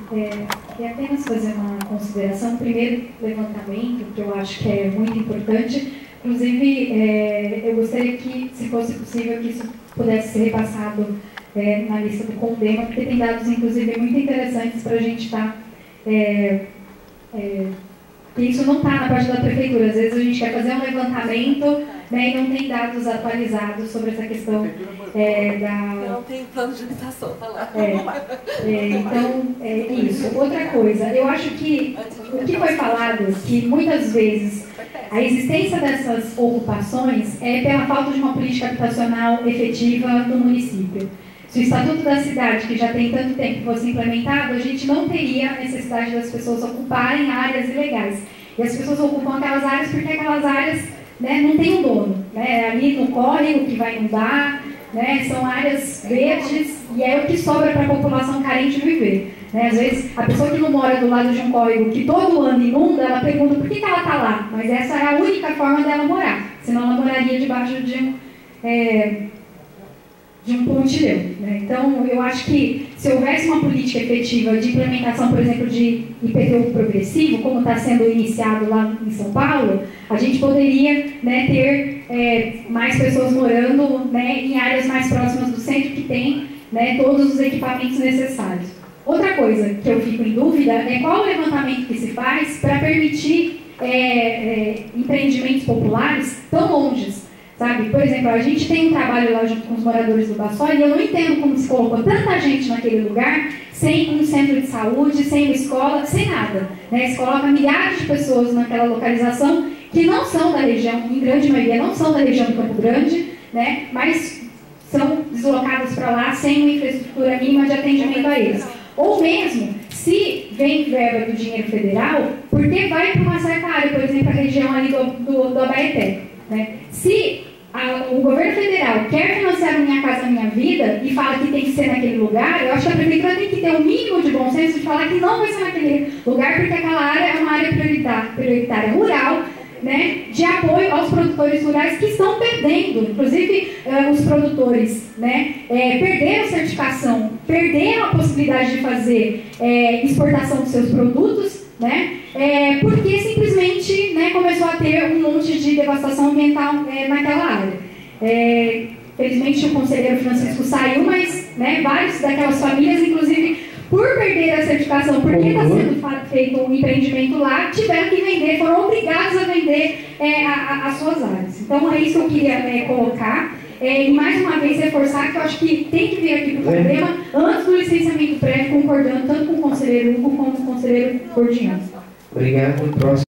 queria apenas fazer uma consideração. Primeiro, levantamento, que eu acho que é muito importante. Inclusive, eu gostaria que, se fosse possível, que isso pudesse ser repassado na lista do CONDEMA, porque tem dados, inclusive, muito interessantes para a gente estar... que isso não está na parte da prefeitura. Às vezes a gente quer fazer um levantamento, né, e não tem dados atualizados sobre essa questão da... Não tem plano de habitação, tá lá. Então, isso. Outra coisa, eu acho que o que foi falado, que muitas vezes a existência dessas ocupações é pela falta de uma política habitacional efetiva no município. Se o Estatuto da Cidade, que já tem tanto tempo, fosse implementado, a gente não teria a necessidade das pessoas ocuparem áreas ilegais. E as pessoas ocupam aquelas áreas porque aquelas áreas, né, não tem um dono. Né? Ali no córrego que vai inundar, né, são áreas verdes e é o que sobra para a população carente viver. Né? Às vezes, a pessoa que não mora do lado de um córrego que todo ano inunda, ela pergunta por que ela está lá. Mas essa é a única forma dela morar. Senão ela moraria debaixo de um pontilhão. Né? Então, eu acho que se houvesse uma política efetiva de implementação, por exemplo, de IPTU progressivo, como está sendo iniciado lá em São Paulo, a gente poderia, né, ter mais pessoas morando, né, em áreas mais próximas do centro que tem, né, todos os equipamentos necessários. Outra coisa que eu fico em dúvida é qual o levantamento que se faz para permitir empreendimentos populares tão longes. Sabe? Por exemplo, a gente tem um trabalho lá junto com os moradores do Baçói e eu não entendo como se colocou tanta gente naquele lugar sem um centro de saúde, sem uma escola, sem nada. Né? Se coloca milhares de pessoas naquela localização que não são da região, em grande maioria não são da região do Campo Grande, né? Mas são deslocadas para lá sem uma infraestrutura mínima de atendimento a eles. Ou mesmo, se vem verba do dinheiro federal, porque vai para uma certa área, por exemplo, a região ali do Abaeté. Né? Se o governo federal quer financiar o Minha Casa Minha Vida e fala que tem que ser naquele lugar, eu acho que a prefeitura tem que ter um mínimo de bom senso de falar que não vai ser naquele lugar, porque aquela área é uma área prioritária rural, né, de apoio aos produtores rurais que estão perdendo. Inclusive, os produtores, né, perderam a certificação, perderam a possibilidade de fazer exportação dos seus produtos, né, porque simplesmente, né, começou a ter um monte de devastação ambiental naquela área. Felizmente o conselheiro Francisco saiu, mas, né, várias daquelas famílias, inclusive, por perder a certificação, porque está sendo feito um empreendimento lá, tiveram que vender, foram obrigados a vender as suas áreas. Então é isso que eu queria colocar. E mais uma vez reforçar que eu acho que tem que vir aqui para o problema antes do licenciamento prévio, concordando tanto com o conselheiro Hugo como com o conselheiro Gordiano. Obrigado. Próximo.